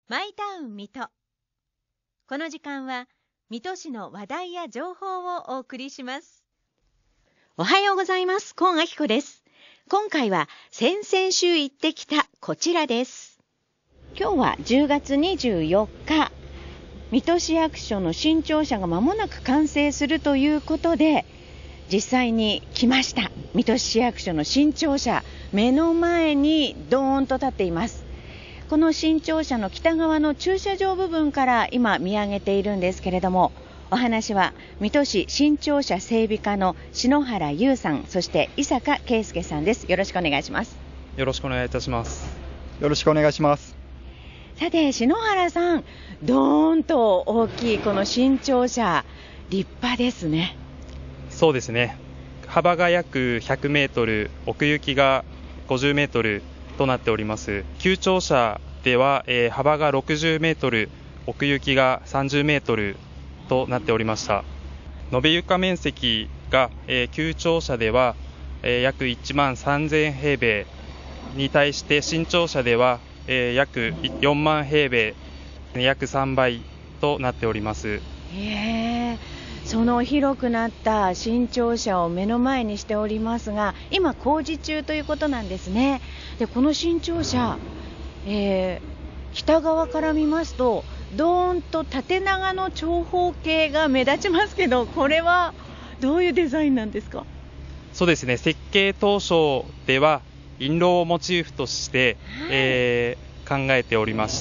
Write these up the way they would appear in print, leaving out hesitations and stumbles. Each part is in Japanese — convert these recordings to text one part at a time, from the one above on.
マイタウン水戸。この時間は水戸市の話題や情報をお送りします。おはようございます。今明子です。今回は先々週行ってきたこちらです。今日は10月24日、水戸市役所の新庁舎が間もなく完成するということで、実際に来ました。水戸市役所の新庁舎、目の前にドーンと立っています。この新庁舎の北側の駐車場部分から今見上げているんですけれども、お話は水戸市新庁舎整備課の篠原優さん、そして伊坂圭介さんです。よろしくお願いします。 よろしくお願いいたします。 よろしくお願いします。 さて篠原さん、ドーンと大きいこの新庁舎、立派ですね。 そうですね。幅が約100メートル、奥行きが50メートルとなっております。旧庁舎では、幅が60メートル、奥行きが30メートルとなっておりました。延べ床面積が、旧庁舎では、約1万3000平米に対して新庁舎では、約4万平米、約3倍となっております。 その広くなった新庁舎を目の前にしておりますが、今工事中ということなんですね。でこの新庁舎、北側から見ますとドーンと縦長の長方形が目立ちますけど、これはどういうデザインなんですか？ そうですね、設計当初では印籠をモチーフとして、考えておりまして、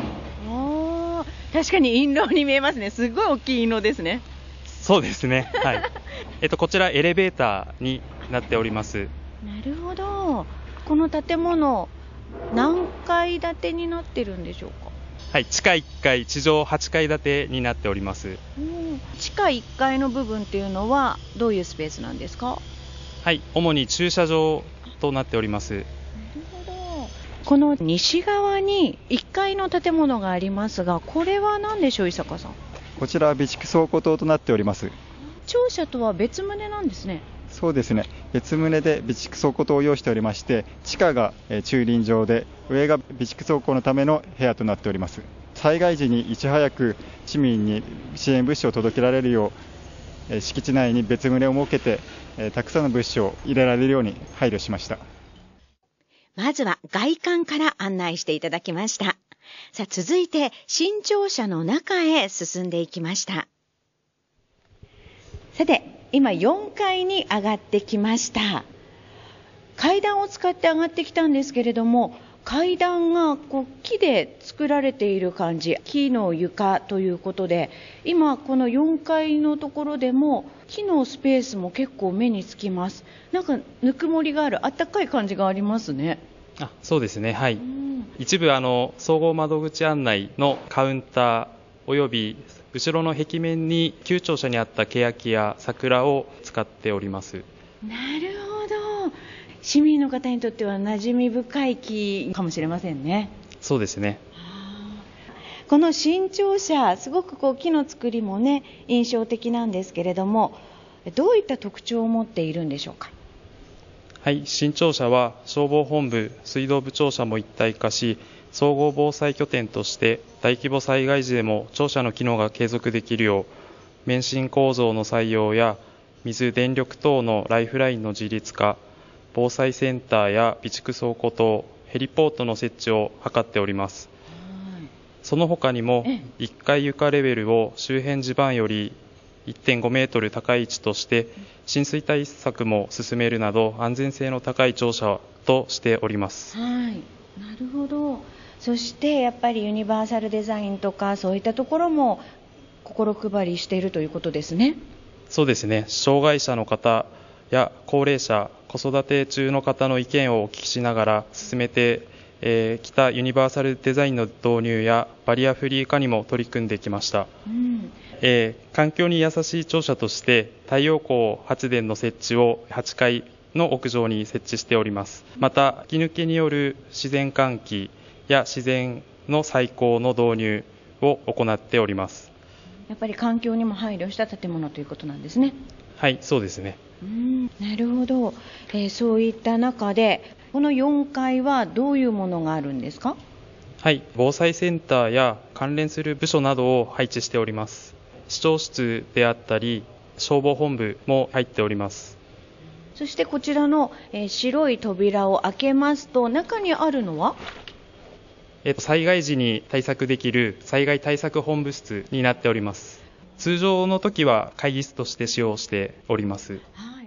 確かに印籠に見えますね。すごい大きい印籠ですね。 そうですね、はい。こちらエレベーターになっております。 なるほど。この建物何階建てになってるんでしょうか？ はい、地下1階、地上8階建てになっております。 地下1階の部分っていうのはどういうスペースなんですか？ はい、主に駐車場となっております。なるほど。この西側に1階の建物がありますが、これは何でしょう、伊坂さん？ こちらは備蓄倉庫棟となっております。 庁舎とは別棟なんですね。 そうですね、別棟で備蓄倉庫棟を用意しておりまして、地下が駐輪場で上が備蓄倉庫のための部屋となっております。災害時にいち早く市民に支援物資を届けられるよう、敷地内に別棟を設けて、たくさんの物資を入れられるように配慮しました。 まずは外観から案内していただきました。さあ続いて新庁舎の中へ進んでいきました。さて今4階に上がってきました。階段を使って上がってきたんですけれども、階段が木で作られている感じ、木の床ということで、今この4階のところでも木のスペースも結構目につきます。なんかぬくもりがある、あったかい感じがありますね。 そうですね、はい。一部総合窓口案内のカウンターおよび後ろの壁面に旧庁舎にあった欅や桜を使っております。 なるほど。市民の方にとっては馴染み深い木かもしれませんね。 そうですね。 この新庁舎、すごく木の作りもね印象的なんですけれども、どういった特徴を持っているんでしょうか？ はい、新庁舎は消防本部、水道部庁舎も一体化し、総合防災拠点として大規模災害時でも庁舎の機能が継続できるよう、免震構造の採用や水・電力等のライフラインの自立化、防災センターや備蓄倉庫等、ヘリポートの設置を図っております。その他にも1階床レベルを周辺地盤より 1.5 メートル高い位置として浸水対策も進めるなど安全性の高い庁舎としております。 なるほど。そしてやっぱりユニバーサルデザインとかそういったところも心配りしているということですね。 そうですね、障害者の方や高齢者、子育て中の方の意見をお聞きしながら進めてきたユニバーサルデザインの導入やバリアフリー化にも取り組んできました。環境に優しい庁舎として太陽光発電の設置を8階の屋上に設置しております。また吹き抜けによる自然換気や自然の採光の導入を行っております。 やっぱり環境にも配慮した建物ということなんですね。 はい、そうですね。 なるほど。そういった中でこの4階はどういうものがあるんですか？ はい、防災センターや関連する部署などを配置しております。市長室であったり消防本部も入っております。 そしてこちらの、白い扉を開けますと、中にあるのは災害時に対策できる災害対策本部室になっております。通常の時は会議室として使用しております。 はい、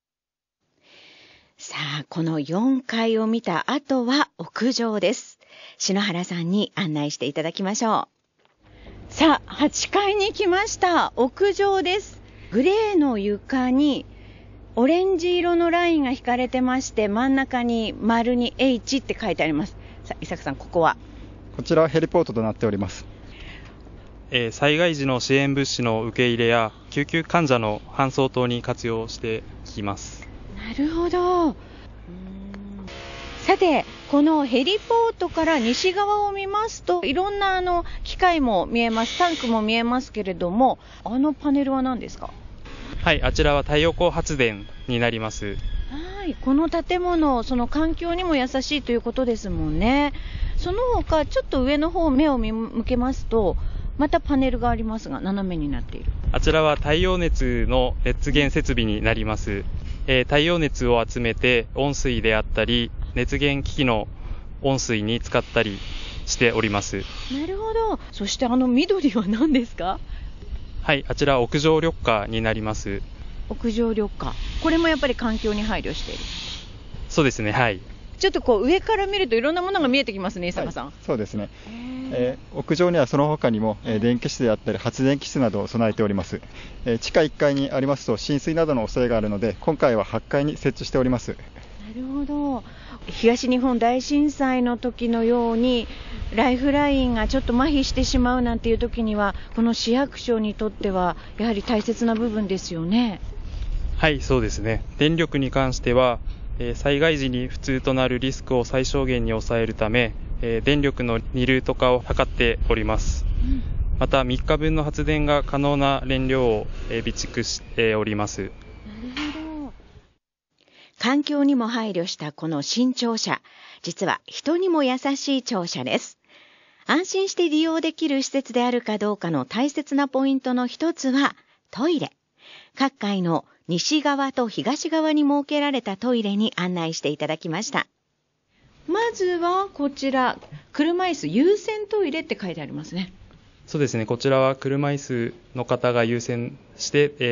さあ、この4階を見た後は屋上です。篠原さんに案内していただきましょう。さあ、8階に来ました。屋上です。グレーの床にオレンジ色のラインが引かれてまして、真ん中に丸に H って書いてあります。さあ、伊坂さん、ここは？ こちらはヘリポートとなっております。 災害時の支援物資の受け入れや救急患者の搬送等に活用しています。 なるほど。さて、このヘリポートから西側を見ますと、いろんな機械も見えます、タンクも見えますけれども、パネルは何ですか？ はい、あちらは太陽光発電になります。 はい、この建物、その環境にも優しいということですもんね。その他、ちょっと上の方目を向けますと、またパネルがありますが、斜めになっている。 あちらは太陽熱の熱源設備になります。太陽熱を集めて温水であったり熱源機器の温水に使ったりしております。 なるほど。そして緑は何ですか？ はい、あちら屋上緑化になります。 屋上緑化、これもやっぱり環境に配慮している？ そうですね、はい。 ちょっと上から見るといろんなものが見えてきますね、伊坂さん。はい、 そうですね。屋上にはその他にも、電気室であったり発電機室などを備えております。地下1階にありますと浸水などの恐れがあるので、今回は8階に設置しております。 なるほど。東日本大震災の時のようにライフラインがちょっと麻痺してしまうなんていう時には、この市役所にとってはやはり大切な部分ですよね。 はい、そうですね。電力に関しては災害時に不通となるリスクを最小限に抑えるため、電力の2ルート化を図っております。また3日分の発電が可能な燃料を備蓄しております。 なるほど。環境にも配慮したこの新庁舎、実は人にも優しい庁舎です。安心して利用できる施設であるかどうかの大切なポイントの一つはトイレ。各階の西側と東側に設けられたトイレに案内していただきました。まずはこちら、車椅子優先トイレって書いてありますね。 そうですね、こちらは車椅子の方が優先して、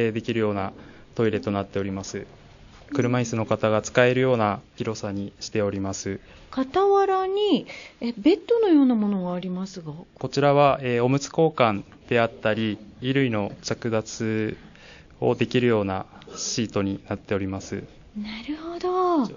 できるようなトイレとなっております。車椅子の方が使えるような広さにしております。 傍らにベッドのようなものがありますが、 こちらは、おむつ交換であったり衣類の着脱をできるようなシートになっております。 なるほど。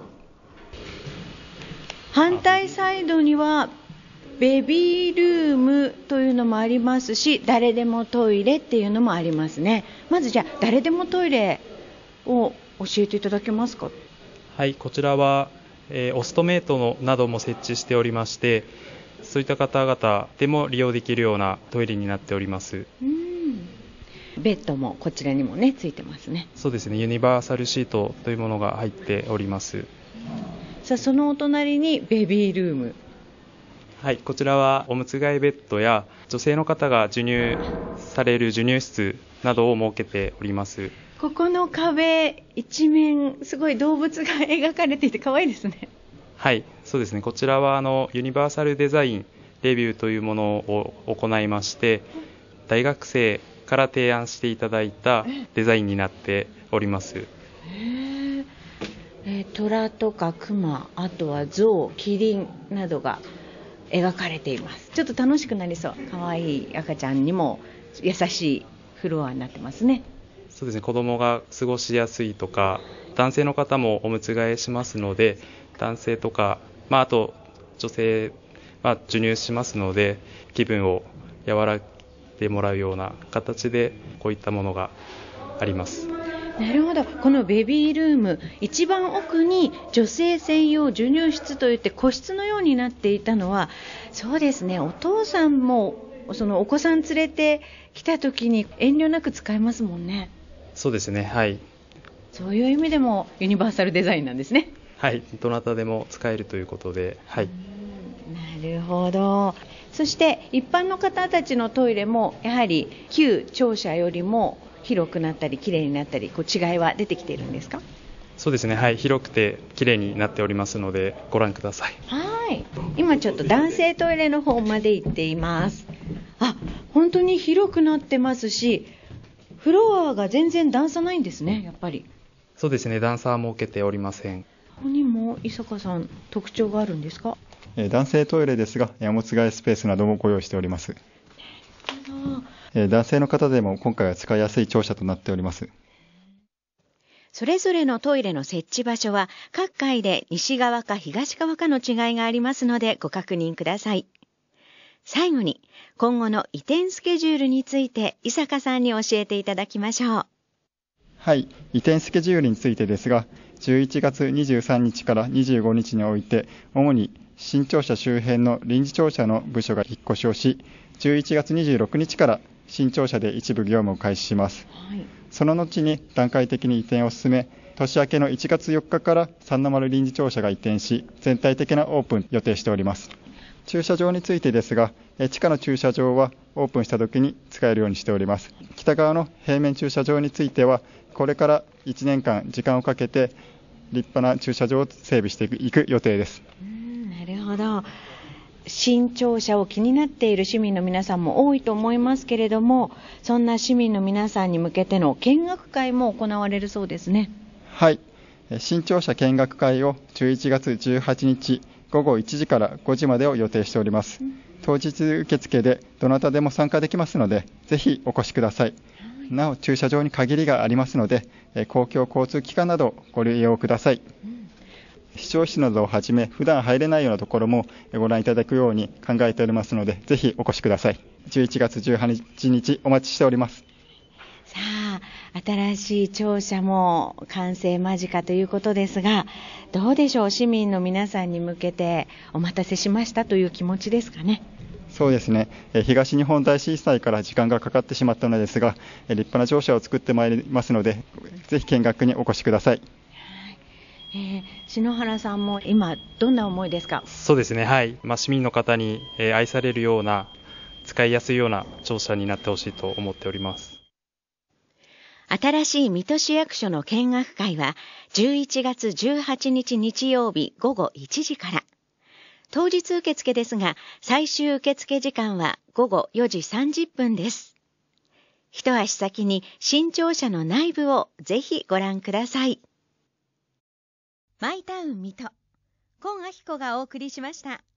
反対サイドにはベビールームというのもありますし、誰でもトイレっていうのもありますね。まずじゃあ誰でもトイレを教えていただけますか？ はい、こちらは、オストメイトなども設置しておりまして、そういった方々でも利用できるようなトイレになっております。 ベッドもこちらにもねついてますね。 そうですね、ユニバーサルシートというものが入っております。 さあ、そのお隣にベビールーム。 はい、こちらはおむつ替えベッドや女性の方が授乳される授乳室などを設けております。 ここの壁一面すごい動物が描かれていて可愛いですね。 はい、そうですね、こちらはユニバーサルデザインレビューというものを行いまして、大学生から提案していただいたデザインになっております。 虎とか熊、あとは象、キリンなどが描かれています。ちょっと楽しくなりそう。可愛い赤ちゃんにも優しいフロアになってますね。 そうですね、子供が過ごしやすいとか、男性の方もおむつ替えしますので、男性とか、あと女性、授乳しますので、気分を和らげてもらうような形でこういったものがあります。 なるほど。このベビールーム、一番奥に女性専用授乳室といって個室のようになっていたのは、そうですね、お父さんもそのお子さん連れてきた時に遠慮なく使えますもんね。 そうですね、はい。 そういう意味でもユニバーサルデザインなんですね。 はい、どなたでも使えるということで、はい。 なるほど。そして一般の方たちのトイレもやはり旧庁舎よりも広くなったりきれいになったり、違いは出てきているんですか？ そうですね、はい、広くてきれいになっておりますのでご覧ください。 はい、今ちょっと男性トイレの方まで行っています。本当に広くなってますし、フロアが全然段差ないんですね。やっぱりそうですね、段差は設けておりません。 ここにも伊坂さん特徴があるんですか？ 男性トイレですが、おむつ替えスペースなどもご用意しております。男性の方でも今回は使いやすい庁舎となっております。 それぞれのトイレの設置場所は各階で西側か東側かの違いがありますのでご確認ください。最後に今後の移転スケジュールについて伊坂さんに教えていただきましょう。 はい、移転スケジュールについてですが、11月23日から25日において主に新庁舎周辺の臨時庁舎の部署が引っ越しをし、11月26日から新庁舎で一部業務を開始します。その後に段階的に移転を進め、年明けの1月4日から三の丸臨時庁舎が移転し、全体的なオープン予定しております。駐車場についてですが、地下の駐車場はオープンした時に使えるようにしております。北側の平面駐車場については、これから1年間時間をかけて立派な駐車場を整備していく予定です。 なるほど。新庁舎を気になっている市民の皆さんも多いと思いますけれども、そんな市民の皆さんに向けての見学会も行われるそうですね。 はい、新庁舎見学会を11月18日午後1時から5時までを予定しております。当日受付でどなたでも参加できますので、ぜひお越しください。なお駐車場に限りがありますので、公共交通機関などご利用ください。市長室などをはじめ普段入れないようなところもご覧いただくように考えておりますので、ぜひお越しください。11月18日お待ちしております。 さあ、新しい庁舎も完成間近ということですが、どうでしょう、市民の皆さんに向けてお待たせしましたという気持ちですかね。 そうですね、東日本大震災から時間がかかってしまったのですが、立派な庁舎を作ってまいりますので、ぜひ見学にお越しください。 篠原さんも今どんな思いですか？ そうですね、はい、市民の方に愛されるような、使いやすいような庁舎になってほしいと思っております。 新しい水戸市役所の見学会は11月18日日曜日午後1時から。当日受付ですが、最終受付時間は午後4時30分です。一足先に新庁舎の内部をぜひご覧ください。マイタウン水戸、今明子がお送りしました。